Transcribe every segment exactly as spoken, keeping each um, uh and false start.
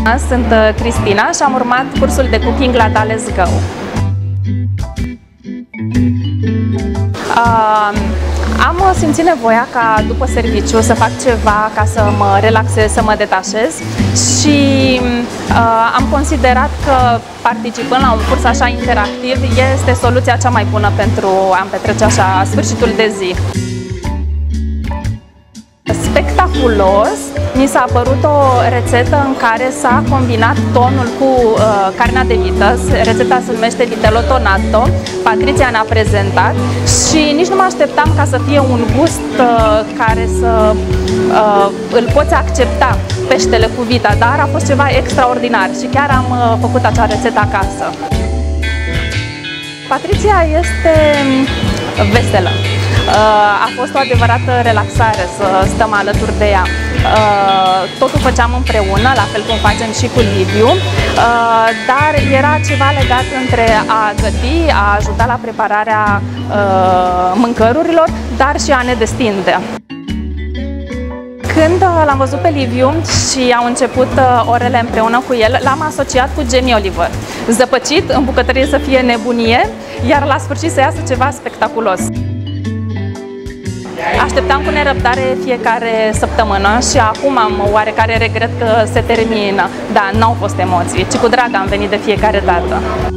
Sunt Cristina și am urmat cursul de cooking la Dales Go. Uh, am simțit nevoia ca după serviciu să fac ceva ca să mă relaxez, să mă detașez și uh, am considerat că participând la un curs așa interactiv este soluția cea mai bună pentru a-mi petrece așa sfârșitul de zi. Spectaculos, mi s-a părut o rețetă în care s-a combinat tonul cu uh, carnea de vită. Rețeta se numește Vitello Tonato. Patricia ne-a prezentat și nici nu mă așteptam ca să fie un gust uh, care să uh, îl poți accepta, peștele cu vita, dar a fost ceva extraordinar și chiar am uh, făcut acea rețetă acasă. Patricia este veselă. A fost o adevărată relaxare să stăm alături de ea. Totul făceam împreună, la fel cum facem și cu Liviu, dar era ceva legat între a găti, a ajuta la prepararea mâncărurilor, dar și a ne destinde. Când l-am văzut pe Liviu și au început orele împreună cu el, l-am asociat cu Jamie Oliver. Zăpăcit, în bucătărie să fie nebunie, iar la sfârșit să iasă ceva spectaculos. Așteptam cu nerăbdare fiecare săptămână și acum am oarecare regret că se termină. Da, n-au fost emoții, ci cu drag am venit de fiecare dată.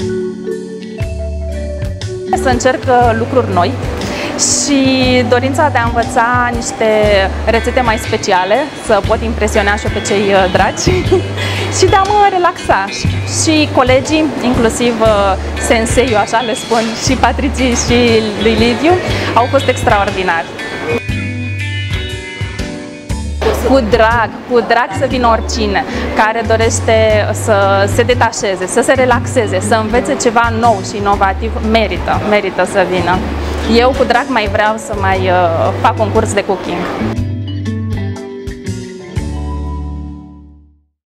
Să încerc lucruri noi și dorința de a învăța niște rețete mai speciale, să pot impresiona și pe cei dragi și de a mă relaxa. Și colegii, inclusiv senseiul, așa le spun, și Patricie și lui Liviu, au fost extraordinari. Cu drag, cu drag să vină oricine care dorește să se detașeze, să se relaxeze, să învețe ceva nou și inovativ, merită, merită să vină. Eu cu drag mai vreau să mai uh, fac un curs de cooking.